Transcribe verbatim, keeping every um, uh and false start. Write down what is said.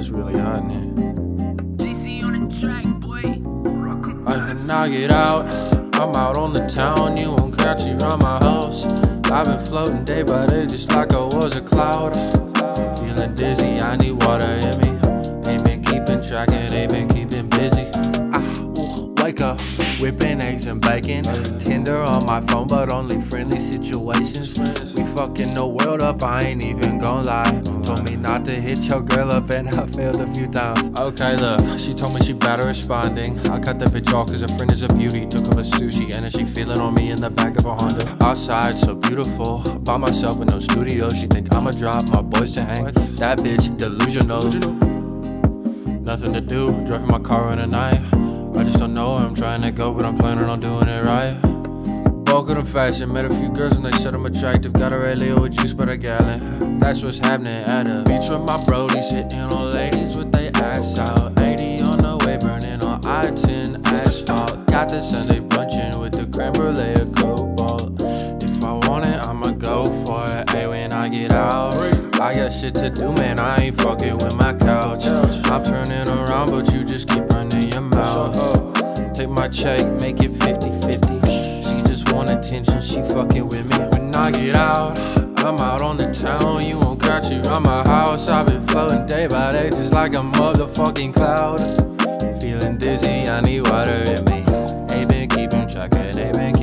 really hot in here. D C on the track, boy. I can knock it out. I'm out on the town, you won't catch me around my house. I've been floating day by day just like I was a cloud. Feeling dizzy, I need water in me. Ain't been keeping track and ain't been keeping busy. Ah, ooh, wake up, whipping eggs and bacon. Tinder on my phone, but only friendly situations. We fucking the world up, I ain't even gon' lie. Told me not to hit your girl up and I failed a few times. Okay, look, she told me she better responding. I cut that bitch off cause her friend is a beauty. Took her for sushi and then she feeling on me in the back of a Honda. Outside so beautiful, by myself in no studio. She think I'ma drop my boys to hang. That bitch delusional. Nothing to do, driving my car in the night. I just don't know where I'm trying to go, but I'm planning on doing it right. Bulk of them fashion, met a few girls and they said I'm attractive. Got a red Leo with juice but a gallon. That's what's happening at a beach with my brodies, hitting on ladies with they ass out. eighty on the way, burning on I ten asphalt. Got the Sunday brunching with the creme brulee of cobalt. If I want it, I'ma go for it. Hey, when I get out, I got shit to do, man. I ain't fucking with my couch. I'm turning around, but you just keep running your mouth. Take my check, make it fifty fifty. She just want attention, she fucking with me. When I get out, I'm out on the town. You won't catch you around my house. I've been floating day by day just like a motherfucking cloud. Feeling dizzy, I need water in me. Ain't been keeping track of it, ain't been